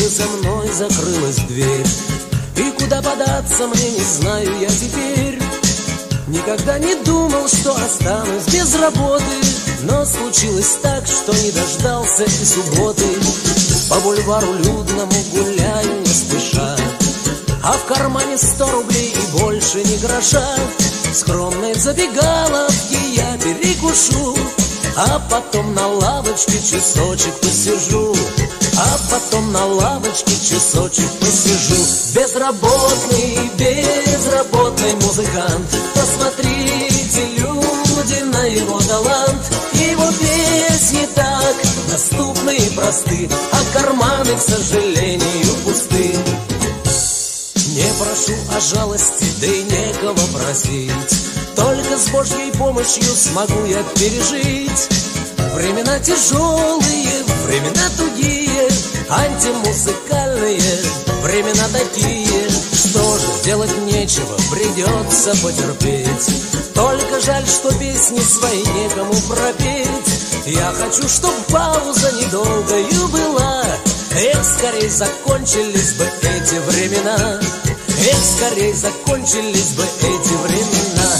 за мной закрылась дверь. И куда податься мне не знаю я теперь. Никогда не думал, что останусь без работы, но случилось так, что не дождался и субботы. По бульвару людному гуляю не спеша, а в кармане 100 рублей и больше ни гроша. В скромной забегаловке я перекушу, а потом на лавочке часочек посижу. А потом на лавочке часочек посижу. Безработный музыкант, посмотрите, люди, на его талант. Его песни так доступны и просты, а карманы, к сожалению, пусты. Не прошу о жалости, да и некого просить, только с Божьей помощью смогу я пережить времена тяжелые, времена тугие, антимузыкальные времена такие. Что же, делать нечего, придется потерпеть. Только жаль, что песни свои некому пропеть. Я хочу, чтоб пауза недолгою была. Эх, скорей закончились бы эти времена. Эх, скорей закончились бы эти времена.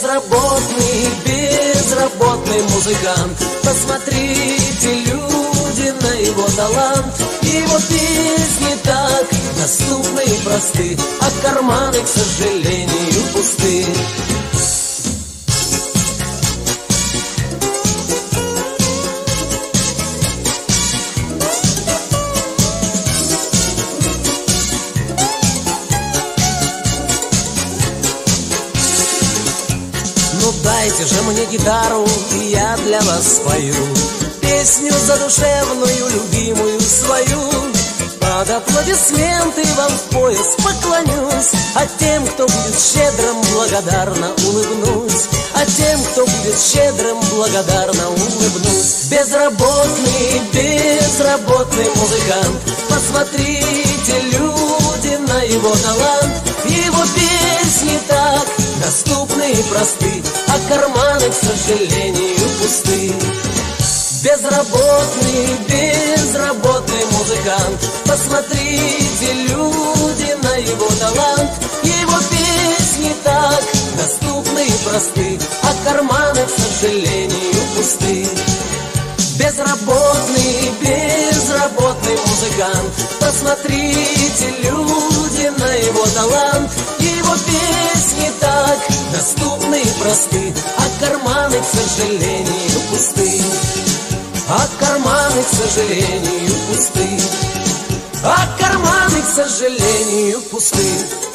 Безработный музыкант, посмотрите, люди, на его талант. Его песни так доступны и просты, а карманы, к сожалению, пусты. Ну дайте же мне гитару, и я для вас спою песню задушевную, любимую свою. Под аплодисменты вам в пояс поклонюсь, а тем, кто будет щедрым, благодарно улыбнусь. А тем, кто будет щедрым, благодарно улыбнусь. Безработный музыкант, посмотрите, люди, на его талант. Его песни так доступны и просты, а карманы, к сожалению, пусты. Безработный музыкант, посмотрите, люди, на его талант. Его песни так доступны и просты, а карманы, к сожалению, пусты. Безработный музыкант, посмотрите, люди, на его талант. Его песни так доступны и просты, а карманы, к сожалению, пусты. А карманы, к сожалению, пусты. А карманы, к сожалению, пусты.